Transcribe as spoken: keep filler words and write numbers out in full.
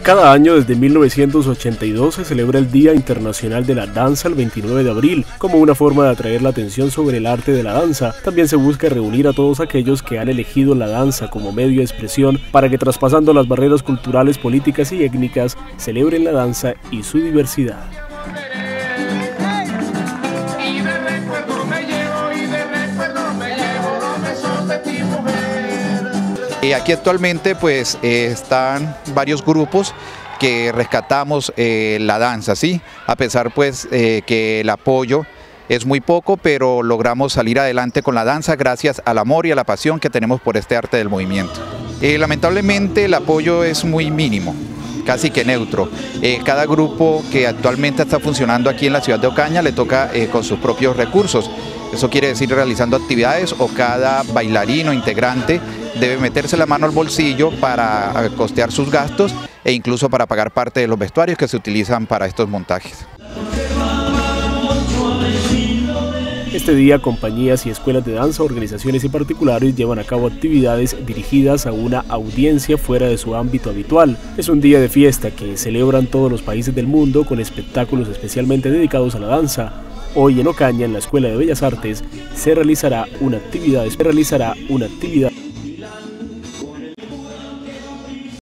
Cada año desde mil novecientos ochenta y dos se celebra el Día Internacional de la Danza el veintinueve de abril, como una forma de atraer la atención sobre el arte de la danza. También se busca reunir a todos aquellos que han elegido la danza como medio de expresión para que, traspasando las barreras culturales, políticas y étnicas, celebren la danza y su diversidad. Aquí actualmente pues eh, están varios grupos que rescatamos eh, la danza, ¿sí? A pesar pues eh, que el apoyo es muy poco, pero logramos salir adelante con la danza gracias al amor y a la pasión que tenemos por este arte del movimiento. Eh, lamentablemente el apoyo es muy mínimo, casi que neutro. Eh, cada grupo que actualmente está funcionando aquí en la ciudad de Ocaña le toca eh, con sus propios recursos. Eso quiere decir realizando actividades, o cada bailarín o integrante debe meterse la mano al bolsillo para costear sus gastos e incluso para pagar parte de los vestuarios que se utilizan para estos montajes. Este día, compañías y escuelas de danza, organizaciones y particulares llevan a cabo actividades dirigidas a una audiencia fuera de su ámbito habitual. Es un día de fiesta que celebran todos los países del mundo con espectáculos especialmente dedicados a la danza. Hoy en Ocaña, en la Escuela de Bellas Artes, se realizará una actividad, se realizará una actividad